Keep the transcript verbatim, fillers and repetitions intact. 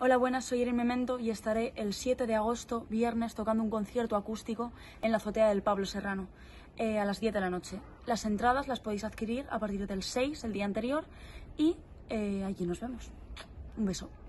Hola, buenas, soy Irene Memento y estaré el siete de agosto, viernes, tocando un concierto acústico en la azotea del Pablo Serrano, eh, a las diez de la noche. Las entradas las podéis adquirir a partir del seis, el día anterior, y eh, allí nos vemos. Un beso.